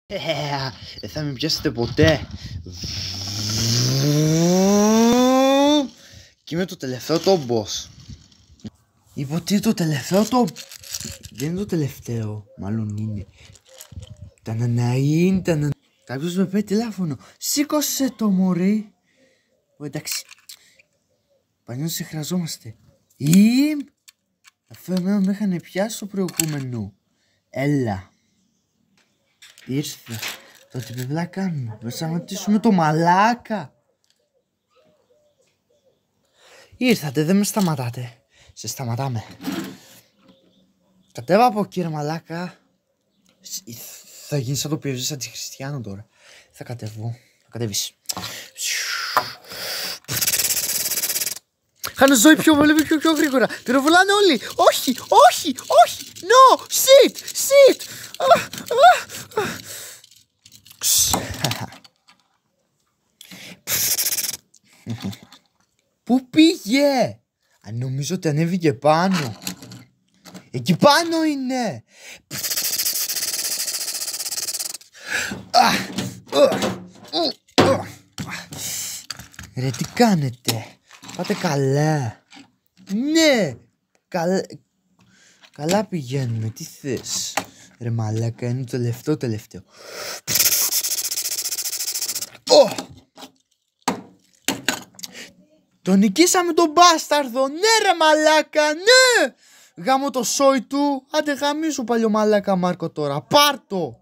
Δεν θα με πιάσετε ποτέ. Και είμαι το τελευταίο το boss. Είπα ότι είναι το τελευταίο το... Δεν είναι το τελευταίο. Μάλλον είναι. Ταναναΐν, ταναναΐν. Κάποιος με παίρνει τηλέφωνο. Σήκωσε το μωρί. Εντάξει. Πανιώς σε χρειαζόμαστε. Αυτό εμένα με είχαν πιάσει στο προηγούμενο. Έλα. Ήρθε. Το τι πρέπει να κάνουμε. Να σταματήσουμε το μαλάκα. Ήρθατε, δεν με σταματάτε. Σε σταματάμε. Κατέβα από εκεί ρε μαλάκα. Θα γίνει σαν το πίεζες αντιχριστιανό τώρα. Θα κατεβώ. Θα κατέβεις. Χάνω ζωή πιο πολύ πιο γρήγορα. Πυροβολάνε όλοι. Όχι, όχι, όχι. No, sit, sit. Πού πήγε? Νομίζω ότι ανέβηκε πάνω. Εκεί πάνω είναι. Ρε τι κάνετε? Πάτε καλά? Ναι. Καλά πηγαίνουμε. Τι θες? Ρε μαλάκα, είναι το τελευταίο. Τον νικήσαμε τον μπάσταρδο. Ναι ρε μαλάκα, ναι. Γάμω το σόι του. Άντε γαμίσου παλιό μαλάκα Μάρκο τώρα. Πάρτο.